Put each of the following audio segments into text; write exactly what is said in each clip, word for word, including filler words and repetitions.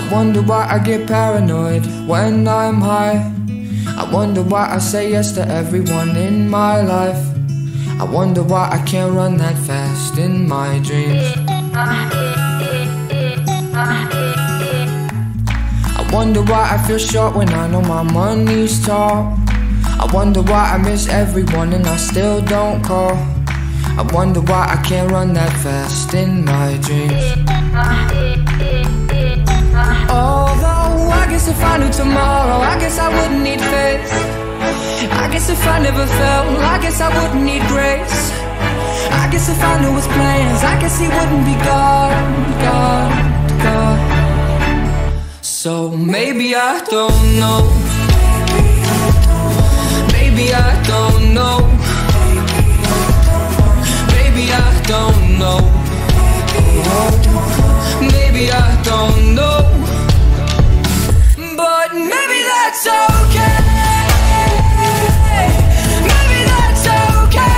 wonder why I get paranoid when I'm high. I wonder why I say yes to everyone in my life. I wonder why I can't run that fast in my dreams. I wonder why I feel short when I know my money's tall. I wonder why I miss everyone and I still don't call. I wonder why I can't run that fast in my dreams. Although I guess if I knew tomorrow, I guess I wouldn't need faith. I guess if I never fell, I guess I wouldn't need grace. I guess if I knew his plans, I guess he wouldn't be God, God, God. So maybe I don't know. Maybe I don't know. Maybe I don't know. Maybe I don't know. But maybe that's okay. Maybe that's okay.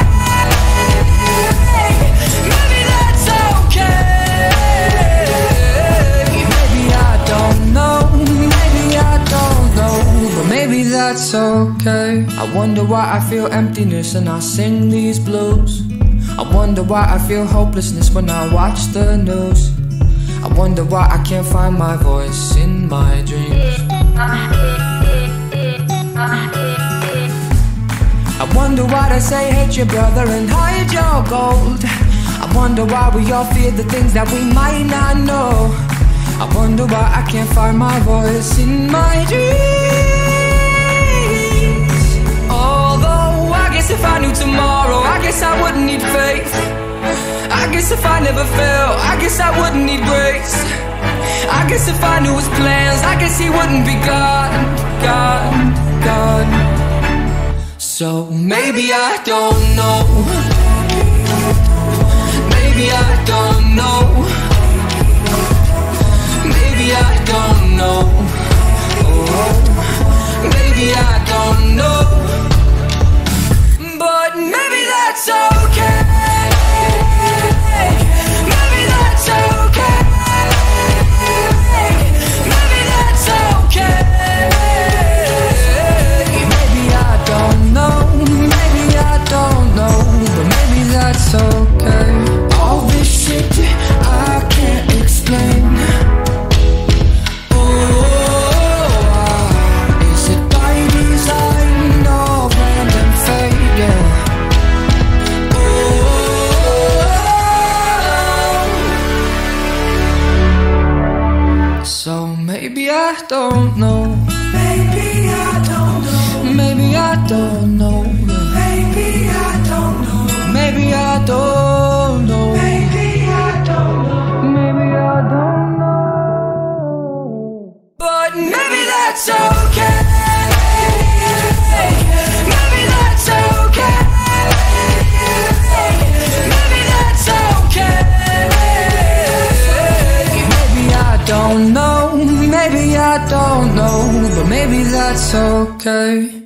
Maybe that's okay. Maybe I don't know. Maybe I don't know. But maybe that's okay. I wonder why I feel emptiness and I sing these blues. I wonder why I feel hopelessness when I watch the news. I wonder why I can't find my voice in my dreams. I wonder why they say hate your brother and hide your gold. I wonder why we all fear the things that we might not know. I wonder why I can't find my voice in my dreams. Although I guess if I knew tomorrow, I guess I wouldn't need faith. I guess if I never fell, I guess I wouldn't need grace. I guess if I knew his plans, I guess he wouldn't be God, God, God. So maybe I don't know. Maybe I don't know. Maybe I don't know. Oh, maybe I don't know. But maybe that's okay. Maybe that's okay. Maybe that's okay. Maybe I don't know. Maybe I don't know. But maybe that's okay. All this shit I can't explain. So maybe I don't know. Maybe I don't know. Maybe I don't know. Maybe I don't know. Maybe I don't know. Maybe I don't know. Maybe I don't know. But maybe that's okay. Maybe that's okay. Maybe that's okay. Maybe I don't know. Maybe I don't know, but maybe that's okay.